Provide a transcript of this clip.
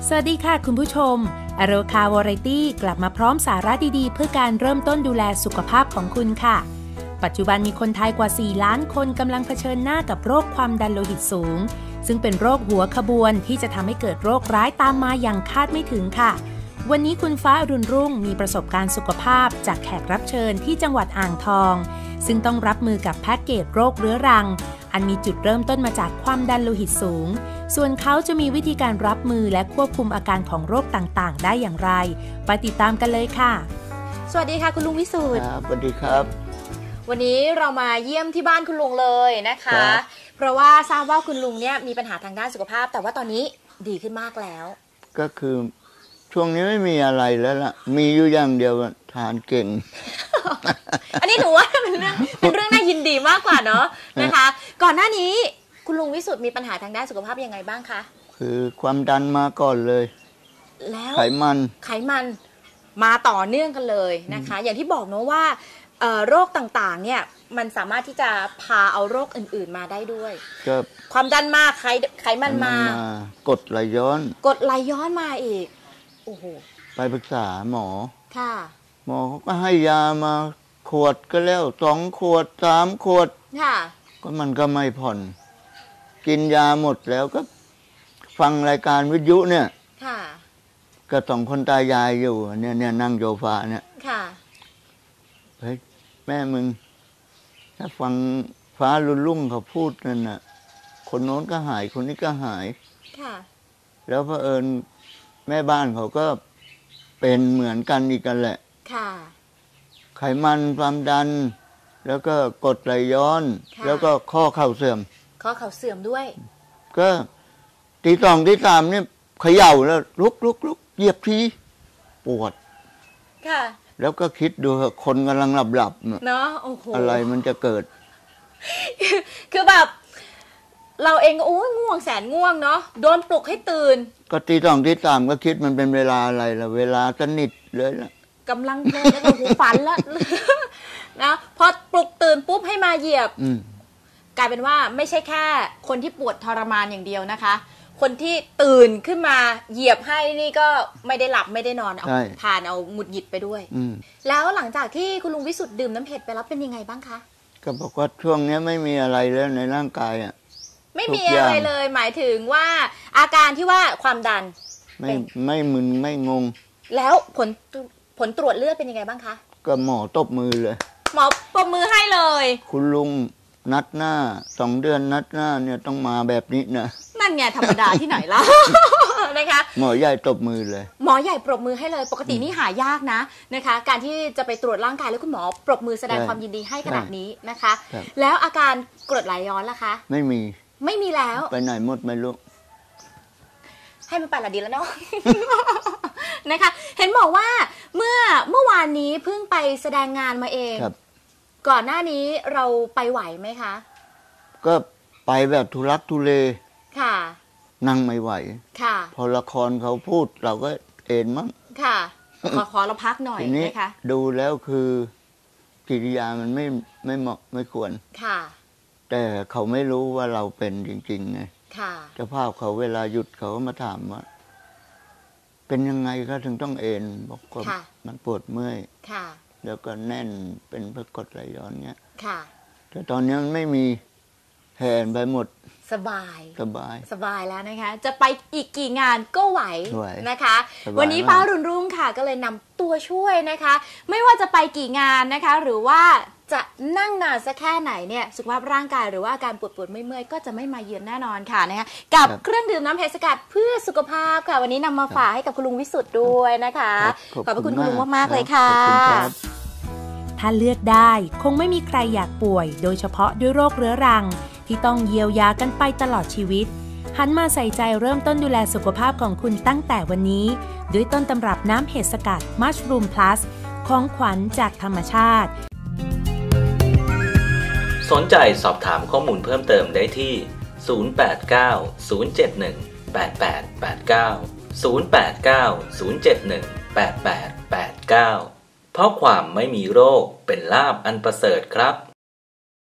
สวัสดีค่ะคุณผู้ชมอโรคาวาไรตี้กลับมาพร้อมสาระดีๆเพื่อการเริ่มต้นดูแลสุขภาพของคุณค่ะปัจจุบันมีคนไทยกว่า 4 ล้านคนกำลังเผชิญหน้ากับโรคความดันโลหิตสูงซึ่งเป็นโรคหัวขบวนที่จะทำให้เกิดโรคร้ายตามมาอย่างคาดไม่ถึงค่ะวันนี้คุณฟ้าอรุณรุ่งมีประสบการณ์สุขภาพจากแขกรับเชิญที่จังหวัดอ่างทองซึ่งต้องรับมือกับแพ็กเกจโรคเรื้อรังอันมีจุดเริ่มต้นมาจากความดันโลหิตสูงส่วนเขาจะมีวิธีการรับมือและควบคุมอาการของโรคต่างๆได้อย่างไรไปติดตามกันเลยค่ะสวัสดีค่ะคุณลุงวิสุทธิ์สวัสดีครับวันนี้เรามาเยี่ยมที่บ้านคุณลุงเลยนะคะเพราะว่าทราบว่าคุณลุงเนี่ยมีปัญหาทางด้านสุขภาพแต่ว่าตอนนี้ดีขึ้นมากแล้วก็คือช่วงนี้ไม่มีอะไรแล้วล่ะมีอยู่อย่างเดียวทานเก่งอันนี้หนูว่าเป็นเรื่องน่ายินดีมากกว่าเนาะนะคะก่อนหน้านี้คุณลุงวิสุทธิ์มีปัญหาทางด้านสุขภาพยังไงบ้างคะคือความดันมาก่อนเลยแล้วไขมันมาต่อเนื่องกันเลยนะคะอย่างที่บอกเนาะว่าโรคต่างๆเนี่ยมันสามารถที่จะพาเอาโรคอื่นๆมาได้ด้วยความดันมาไขมันมากดไหลย้อนมาอีกโอ้โหไปปรึกษาหมอค่ะหมอเขาก็ให้ยามาขวดก็แล้ว2 ขวด3 ขวดค่ะก็มันก็ไม่ผ่อนกินยาหมดแล้วก็ฟังรายการวิทยุเนี่ยค่ะก็2 คนตายายอยู่เนี่ยนั่งโยฟาเนี่ยค่ะเฮ้ยแม่มึงถ้าฟังฟ้ารุ่งเขาพูดนั่นน่ะคนโน้นก็หายคนนี้ก็หายค่ะแล้วเผอิญแม่บ้านเขาก็เป็นเหมือนกันอีกกันแหละค่ะไขมันความดันแล้วก็กรดไหลย้อนแล้วก็ข้อเข่าเสื่อมด้วยก็ตี 2 ตี 3เนี่ยเขย่าแล้วลุกเหยียบทีปวดค่ะแล้วก็คิดดูคนกำลังหลับเนาะโอ้โหอะไรมันจะเกิดคือแบบเราเองก็โอ้ยง่วงแสนง่วงเนาะโดนปลุกให้ตื่นก็ตี 2 ตี 3ก็คิดมันเป็นเวลาอะไรล่ะเวลาสนิทเลยล่ะกำลังเพลินแล้วก็หูฝันแล้วนะพอปลุกตื่นปุ๊บให้มาเหยียบกลายเป็นว่าไม่ใช่แค่คนที่ปวดทรมานอย่างเดียวนะคะคนที่ตื่นขึ้นมาเหยียบให้นี่ก็ไม่ได้หลับไม่ได้นอนเอาทานเอาหงุดหงิดไปด้วยแล้วหลังจากที่คุณลุงวิสุทธิ์ดื่มน้ำเห็ดไปแล้วเป็นยังไงบ้างคะก็บอกว่าช่วงนี้ไม่มีอะไรแล้วในร่างกายอ่ะไม่มีอะไรเลยหมายถึงว่าอาการที่ว่าความดันไม่มึนไม่งงแล้วผลตรวจเลือดเป็นยังไงบ้างคะก็หมอตบมือเลยหมอตบมือให้เลยคุณลุงนัดหน้า2 เดือนนัดหน้าเนี่ยต้องมาแบบนี้นะนั่นไงธรรมดาที่ไหนล่ะ นะคะหมอใหญ่ตบมือเลยหมอใหญ่ปรบมือให้เลยปกตินี่หายากนะคะการที่จะไปตรวจร่างกายแล้วคุณหมอปรบมือแสดงความยินดีให้ขนาดนี้นะคะแล้วอาการกรดไหลย้อนล่ะคะไม่มีแล้วไปไหนหมดไม่รู้ให้มันไปละดีแล้วเนาะ นะคะเห็นบอกว่าเมื่อวานนี้เพิ่งไปแสดงงานมาเองก่อนหน้านี้เราไปไหวไหมคะก็ไปแบบทุลักทุเลค่ะนั่งไม่ไหวค่ะพอละครเขาพูดเราก็เอ็นมั้งค่ะขอเราพักหน่อยนะคะดูแล้วคือกิริยามันไม่เหมาะไม่ควรค่ะแต่เขาไม่รู้ว่าเราเป็นจริงๆไงค่ะเจ้าภาพเขาเวลาหยุดเขาก็มาถามว่าเป็นยังไงก็ถึงต้องเอ็นบอกว่ามันปวดเมื่อยค่ะแล้วก็แน่นเป็นเพราะกรดไหลย้อนเงี้ยค่ะแต่ตอนนี้มันไม่มีแหนไปหมดสบายแล้วนะคะจะไปอีกกี่งานก็ไหวนะคะวันนี้ฟ้ารุ่นรุ่งค่ะก็เลยนำตัวช่วยนะคะไม่ว่าจะไปกี่งานนะคะหรือว่าจะนั่งนานสักแค่ไหนเนี่ยสุขภาพร่างกายหรือว่าอาการปวดเมื่อยก็จะไม่มาเยือนแน่นอนค่ะนะคะกับเครื่องดื่มน้ำเห็ดสกัดเพื่อสุขภาพค่ะวันนี้นำมาฝากให้กับคุณลุงวิสุทธิ์ด้วยนะคะขอบพระคุณคุณลุงมากๆเลยค่ะถ้าเลือกได้คงไม่มีใครอยากป่วยโดยเฉพาะด้วยโรคเรื้อรังที่ต้องเยียวยากันไปตลอดชีวิตหันมาใส่ใจเริ่มต้นดูแลสุขภาพของคุณตั้งแต่วันนี้ด้วยต้นตำรับน้ำเห็ดสกัด Mushroom Plus ของขวัญจากธรรมชาติสนใจสอบถามข้อมูลเพิ่มเติมได้ที่ 089 071 8889 089 071 8889 เพราะความไม่มีโรคเป็นลาภอันประเสริฐครับ